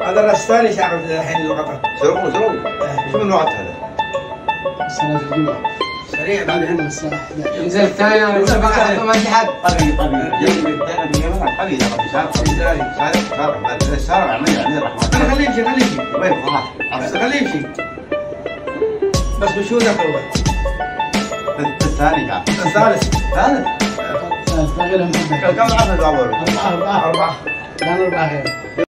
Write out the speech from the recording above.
هذا الراس الثاني شعب الحين القطر. سرقوا شو من وقت هذا؟ صلاة الجمعة. سريع بعدين. الساعة 11. ينزل الثاني انا بس بقى ما في حد. طبيعي يجي الثاني من يوم حبيبي سارق بعد سارق عمل رحمة. خليه يمشي خليه يمشي. وين راح؟ خليه يمشي. بس بشو ذاك هو؟ الثاني كان. الثالث. ثالث. ثالث غير محمد. كم عدد الأول؟ 4. أربعة. كان 4 غير.